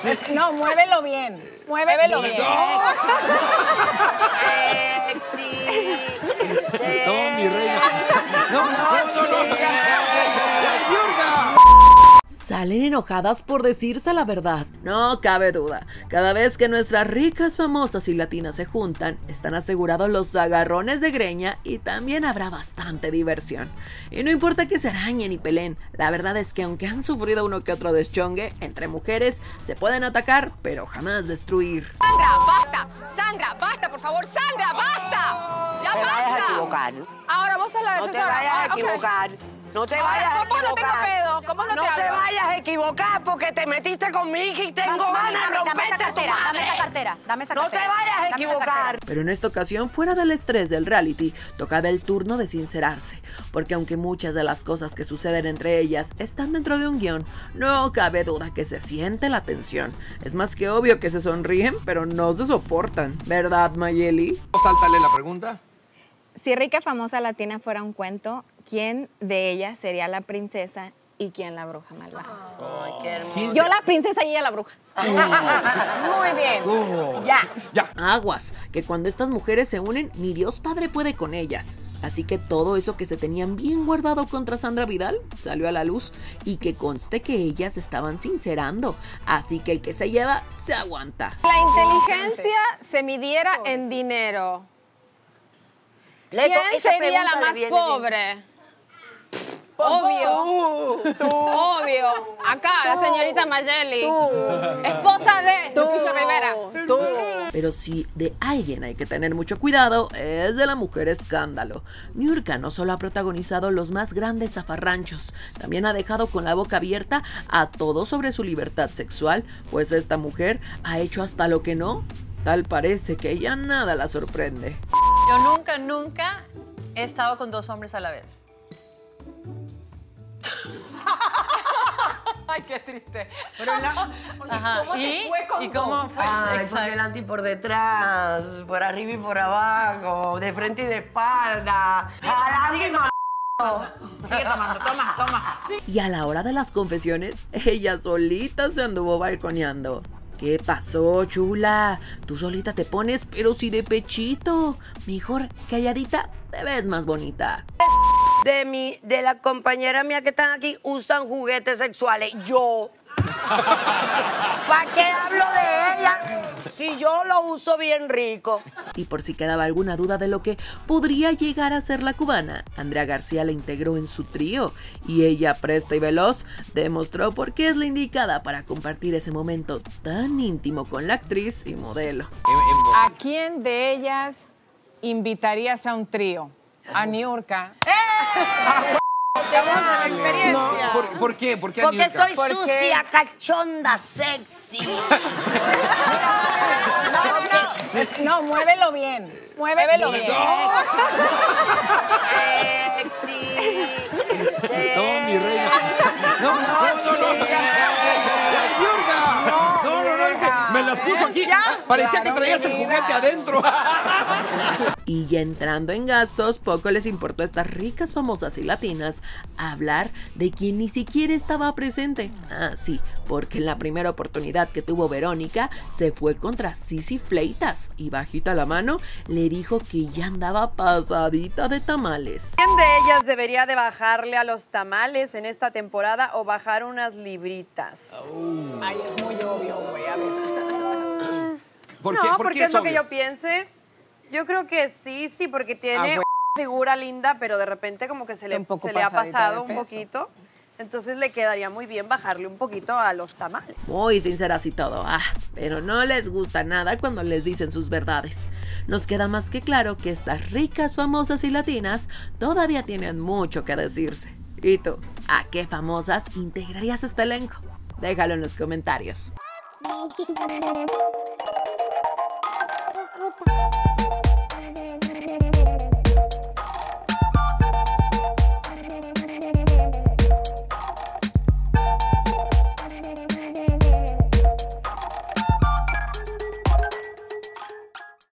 No, muévelo bien. Muévelo bien. No, mi reina. No. Salen enojadas por decirse la verdad. No cabe duda, cada vez que nuestras ricas, famosas y latinas se juntan, están asegurados los agarrones de greña y también habrá bastante diversión. Y no importa que se arañen y peleen, la verdad es que aunque han sufrido uno que otro deschongue, entre mujeres se pueden atacar, pero jamás destruir. ¡Sandra, basta! ¡Sandra, basta, por favor! ¡Sandra, basta! ¡Ya basta! No te vayas a equivocar. Ahora vos sos la No te defensora. vayas a equivocar. No te vayas a ¿Cómo no tengo equivocar. pedo? ¿Cómo no te hablo? vayas a equivocar porque te metiste con mi hija y tengo ganas de romperte tu madre. Dame esa cartera, dame esa No cartera. te vayas a equivocar. Pero en esta ocasión, fuera del estrés del reality, tocaba el turno de sincerarse, porque aunque muchas de las cosas que suceden entre ellas están dentro de un guión, no cabe duda que se siente la tensión. Es más que obvio que se sonríen, pero no se soportan, ¿verdad, Mayeli? Sáltale la pregunta. Si Rica Famosa Latina fuera un cuento, ¿quién de ellas sería la princesa y quién la bruja malvada? Ay, qué hermoso. Yo la princesa y ella la bruja. Muy bien. Ya. Aguas, que cuando estas mujeres se unen, ni Dios Padre puede con ellas. Así que todo eso que se tenían bien guardado contra Sandra Vidal salió a la luz, y que conste que ellas estaban sincerando. Así que el que se lleva, se aguanta. La inteligencia se midiera en dinero. Leto, ¿Quién esa sería la pregunta le más viene pobre? Obvio. Obvio. Acá, la señorita Mayeli. Esposa de Lupillo Rivera. Pero si de alguien hay que tener mucho cuidado, es de la mujer escándalo. Niurka no solo ha protagonizado los más grandes zafarranchos, también ha dejado con la boca abierta a todos sobre su libertad sexual, pues esta mujer ha hecho hasta lo que no. Tal parece que ya nada la sorprende. Yo nunca he estado con dos hombres a la vez. Ay, qué triste. Pero Ajá. ¿cómo te fue con ¿Y cómo dos? fue? Ay, Exacto. por delante y por detrás, por arriba y por abajo, de frente y de espalda. Adelante y no. Sigue tomando, toma. Y a la hora de las confesiones, ella solita se anduvo balconeando. ¿Qué pasó, chula? Tú solita te pones, pero sí de pechito. Mejor calladita, te ves más bonita. De la compañera mía que están aquí usan juguetes sexuales. Yo. ¿Para qué hablo de ella si yo lo uso bien rico? Y por si quedaba alguna duda de lo que podría llegar a ser la cubana, Andrea García la integró en su trío, y ella, presta y veloz, demostró por qué es la indicada para compartir ese momento tan íntimo con la actriz y modelo. ¿A quién de ellas invitarías a un trío? A Niurka. Tenemos la experiencia. ¿Por qué? ¿Por qué a Porque Niurka? soy sucia, cachonda, sexy. No, muévelo bien. Muévelo bien. No, mi reina. No. No, es que me las puso aquí. Parecía que traías el juguete adentro. Y ya entrando en gastos, poco les importó a estas ricas, famosas y latinas hablar de quien ni siquiera estaba presente. Ah, sí, porque en la primera oportunidad que tuvo Verónica, se fue contra Sisi Fleitas y bajita la mano le dijo que ya andaba pasadita de tamales. ¿Quién de ellas debería de bajarle a los tamales en esta temporada o bajar unas libritas? Ay, es muy obvio, güey. A ver. ¿Por qué? No, ¿Por porque qué es lo que obvio? yo piense. Yo creo que sí, porque tiene una figura linda, pero de repente como que se le ha pasadita pasado de un peso. poquito. Entonces le quedaría muy bien bajarle un poquito a los tamales. Muy sinceras y todo, pero no les gusta nada cuando les dicen sus verdades. Nos queda más que claro que estas ricas, famosas y latinas todavía tienen mucho que decirse. ¿Y tú? ¿A qué famosas integrarías este elenco? Déjalo en los comentarios.